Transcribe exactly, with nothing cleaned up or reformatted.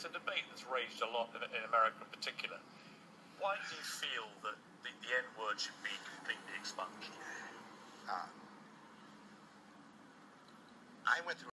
it's a debate that's raged a lot in, in America in particular. Why do you feel that the, the N-word should be completely expunged? Uh, I went through